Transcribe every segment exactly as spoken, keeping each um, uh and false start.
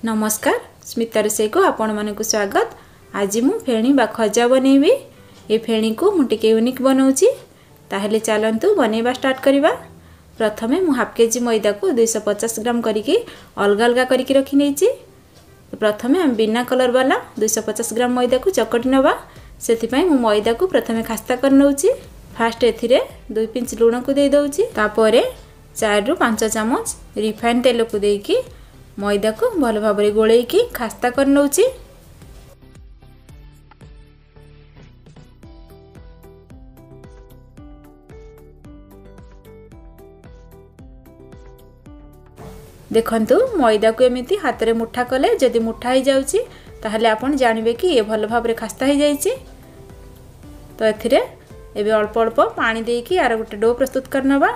नमस्कार स्मिता रोषे को आपण मानक स्वागत। आज मु फेणी बा खजा बनैबी। ये फेणी को मु टिके यूनिक बनाऊँगी। ताहले चलतु बनैबा स्टार्ट करिबा। प्रथमे मु हाफ केजी मैदा को दो सौ पचास ग्राम करिकी अलग अलग करिकी रखी नेछि। प्रथमे हम बिना कलर वाला दो सौ पचास ग्राम मैदा को चकटी नबा। सेति पई मु मैदा को प्रथमे खास्ता कर नउछि। फास्ट एथिरे दो पिंच लूण को दे दउछि। तापरे चार रु पाँच चमच रिफाइन तेल को देकी मैदा को भल भाव गोले की खास्ता कर नउछि। देखंतु मैदा को एमिति हाथ रे मुठा कले जदि मुठा ही जाउछि ताहले आपण जानिबे कि ये भल भाव खास्ता ही जाइछि। तो एथिरे एबे अल्प अल्प पानी देकी आर गोटे डो प्रस्तुत करनबा।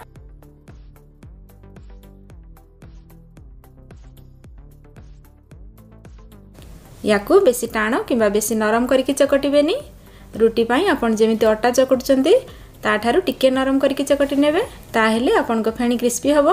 याकू बेसी टाण किंबा बेसी नरम करके चकटिबेनी। रुटी पाई आपण जेमिति अटा चकटुचंती ता ठारू टिके नरम करके चकटि नेबे। ताहेले आपण को फेणी क्रिस्पी हबो।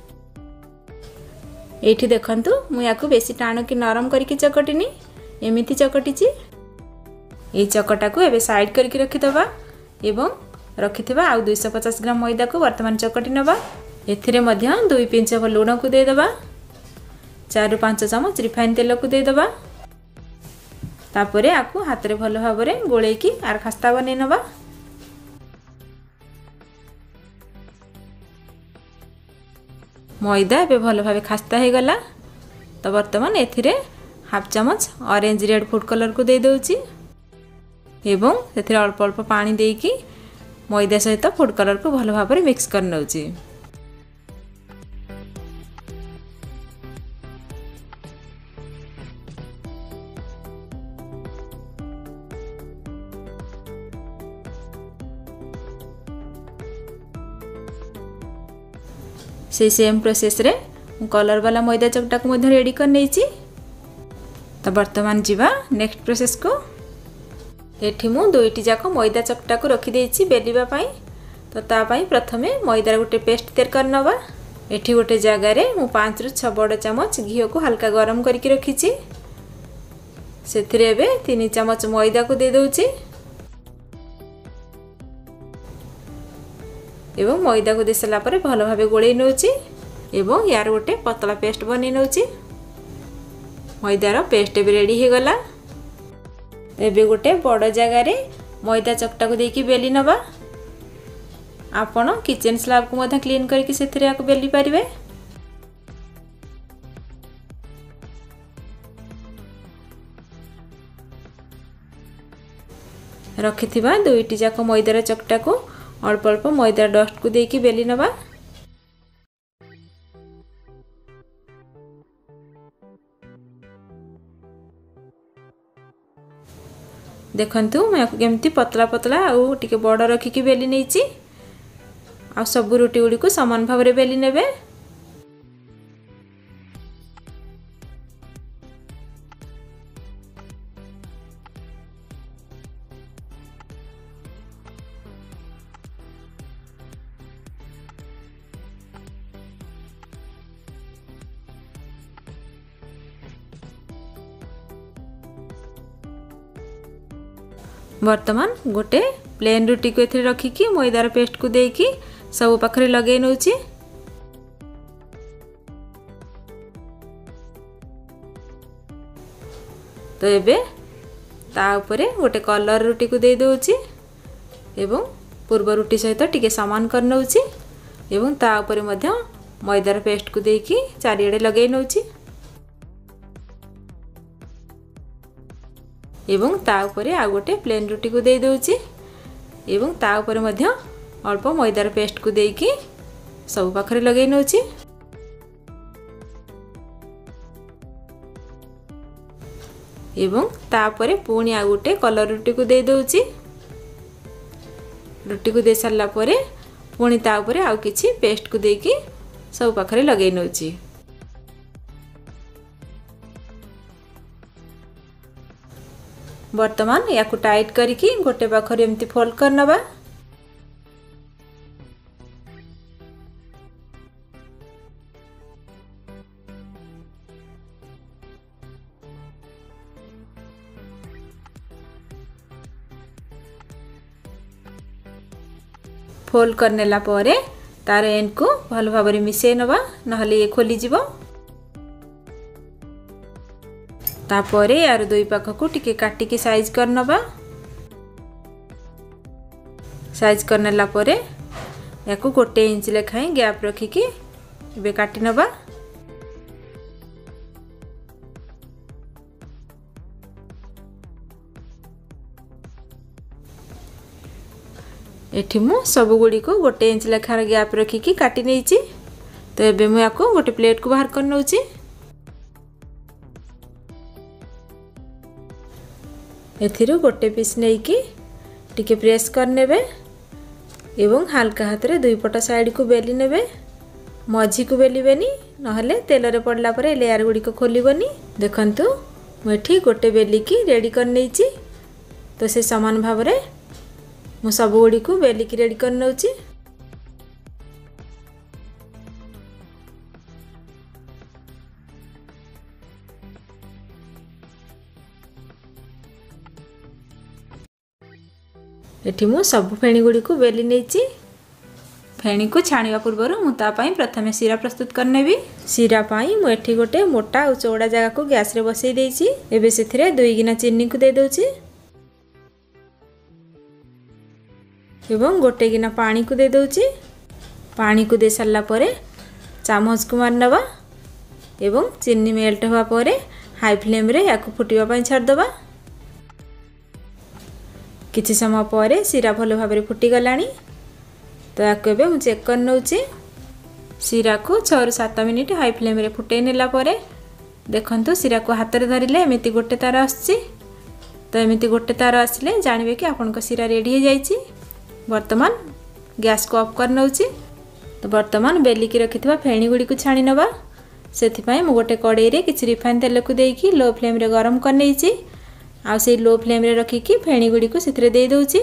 एठी देखंतु मु याकू बेसी टाण कि नरम करके चकटिनी एमिति चकटिची। ए चकटा को एबे साइड करके रखि दबा एवं रखिथिबा आ दो सौ पचास ग्राम मैदा को वर्तमान चकटि नबा। एथिरे मध्य दो पिंच लूण को दे दबा। चार रु पाँच चमच रिफाइन तेल को दे दबा। तापरे आकु हाथ रे भल भाव रे गोले की आर खास्ता बनै नबा। मैदा एबे भल भाव खास्ता हे गला। तो वर्तमान एथिरे हाफ चमच ऑरेंज रेड फूड कलर को दे दउची एवं एथिरे अल्प अल्प पानी देकी मैदा सहित फूड कलर को भल भाव रे मिक्स कर नउची। से सेम प्रोसेस रे कलर वाला मैदा चकटा को मध्य रेडी कर नेछि। तो वर्तमान जीवा नेक्स्ट प्रोसेस को। एठी मु दुईटी जाक मैदा चकटा को रखी देछि बेलिबा पाई। तो ता पाई प्रथमे मैदा गोटे पेस्ट तैयार करनबा। एठी गोटे जगह रे मु पाँच रु छह बड़ चमच घी को हल्का गरम करके रखिछि। सेथिरे एबे तीन चमच मैदा को दे दउछि एवं मैदा को दे सला परे भल भाबे गोळे नउछि एवं यार गोटे पतला पेस्ट बनै नउछि। मैदार पेस्ट भी रेडी हे गला। एबे गोटे बड़ जगह रे मैदा चकटा को देकी बेली नबा। आपण किचन स्लैब को मधा क्लीन करके सेथिरे आको बेली परिबे। रखिथिबा दुईटी जाक मैदार चकटा को अल्प अल्प मैदा डस्ट को देकी बेली नबा। देखंतु मैं केमती पतला पतला आउ टिके बड़ रखिकी बेली नेछि। आ सब रोटी गुडी को समान भाव रे बेली नेबे। वर्तमान गोटे प्लेन रुटी को एथिरे रखिकी मैदार पेस्ट को देकी सब पाखरे लगे नउछि। तो एबे ता ऊपरे गोटे कलर रुटी को दे दउछि एवं पूर्व रुटी सहित टिके समान कर नउछि एवं ता ऊपरे मध्य मैदार पेस्ट को देकी चारिएडे लगे नउछि एवं ता ऊपरे आ गोटे प्लेन रुटी को दे दउछि एवं ता ऊपरे मध्य अल्प मैदार पेस्ट को देकी सब पाखरे लगे नउछि। एवं ता ऊपरे पुणी आ गोटे कलर रुटी को दे दउछि। रुटी को दे सारला परे पुणी ता ऊपरे आ किछि पेस्ट को देकी सब पाखरे लगे नउछि। वर्तमान याकू टाइट करिकी गोटे पाखरे एमती फोल्ड करनबा। फोल्ड करनेला परे तार एंड को भल भाव मिसई नवा नहले ये खोली जीवो। तापरे यार दुई पाख को टिके काटिकी साइज करनबा। साइज करनेला परे याकू गोटे इंच लेखाएं गैप रखिकी इबे काटी नबा। एठी मु सब गुडी को गोटे इंच लेखार गैप रखिकी काटी नेइची। तो एबे मु याकू गोटे प्लेट को बाहर कर नउची। एथिरो गोटे पीस नेइकी टिके प्रेस कर नेबे एवं हल्का हाथ रे दुई पट साइड को बेली नेबे। मझी को बेलिबेनी नहले तेल रे पड़ला परे लेयर गुडी को खोलिबनी। देखंतु मु एठी गोटे बेली की रेडी कर नेइची। तो से समान भाव रे मु सब गुडी को बेली की रेडी कर नउची। एठी मु सब फेणी गुडी को बेली नेइची। फेणी को छाणिबा पूर्व मु ता पई प्रथमे सीरा प्रस्तुत करनेबी। सीरा पई मु एठी गोटे मोटा और चौड़ा जगह को गैस रे बसई देइची। एबे सेथिरे दुई गिना चीनी को दे दोची एवं गोटे गिना पानी को दे दोची। पानी को दे सारला परे चामच को मार नबा एवं चीनी मेल्ट होवा परे हाई फ्लेम रे याकू फुटिबा पई छाड़ दबा। किछि समय परे सीरा भलो भाबरे फुटी गलानी। तो याकू एबे मु चेक कर नउची। सीरा को छह रु सात मिनिट हाई फ्लेम रे फुटै नेला परे देखंतु सीरा को हाथ रे धरिले एमिति गोटे तार आछि। तो एमिति गोटे तार आसले जानिबे कि आपन को सीरा रेडी हो जाईची। वर्तमान गैस को ऑफ कर नउची। तो वर्तमान बेली की रखिथिबा फेणी गुडी को छाणी नबा। सेथि पई मु गोटे कड़ाई रे किछि रिफाइन तेल को देकी लो फ्लेम रे गरम कर नेइची। आ से लो फ्लेम रे रखिकी फेणी गुडी को सेथरे दे दोची।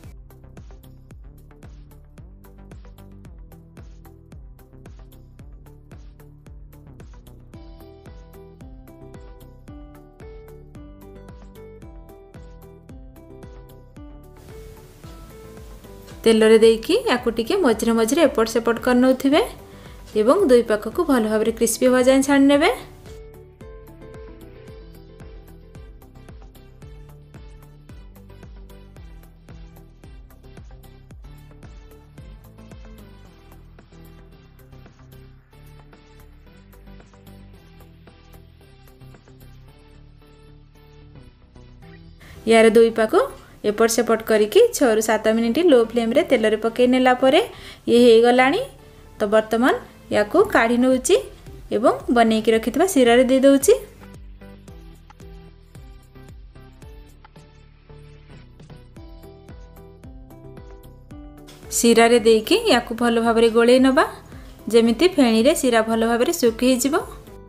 तेल रे देकी याकू टिके मझरे मझरे एपट सेपट कर नउथिबे एवं दुई पाख को भल भाबरे क्रिस्पी हो जाय छाण नेबे। यार दुई पाख एपट सेपट करिकी छह रु सात मिनिट लो फ्लेम रे तेल रे पकई नेला परे ये हे गलानी। तो वर्तमान याकू काढी नउची एवं बनै की रखितबा सीरा रे दे दोची। सीरा रे देकी याकू भलो भाबरे गोळै नबा जेमिति फेणी रे सीरा भलो भाबरे सुकी हिजिबो।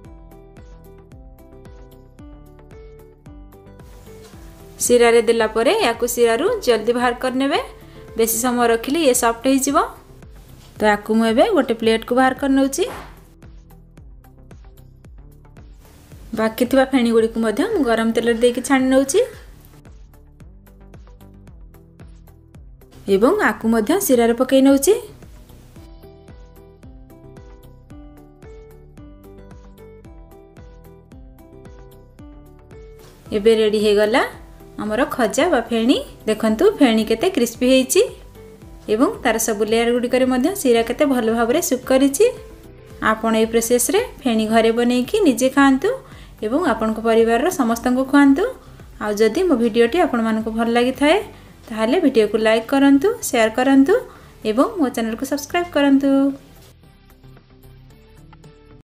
सीरा रे देला परे याकू सीरा रु जल्दी बाहर कर नेबे। बेसी समय रखिले ये सॉफ्ट हो जिवो। तो याकू मु एबे गोटे प्लेट को बाहर कर नउची। बाकी थिबा फेणी गुडी को मध्य मु गरम तेल रे देकी छाणी नउची एवं आकू मध्य सीरा रे पकई नउची। एबे रेडी हे गला हमर खजा बा फेणी। देखंतु फेणी केते क्रिस्पी हेची एवं तार सब लेयर गुडी करे मध्य सीरा केते भलो भाबरे सुक करिची। आपण ए प्रोसेस रे फेणी घरे बनै की निजे खांतु एवं आपण को परिवार रो समस्त को खांतु। आ जदी मो वीडियोटी आपण मन को भल लागि थाए ताहाले वीडियो को लाइक करंतु, शेयर करंतु एवं मो चैनल को सब्सक्राइब करंतु।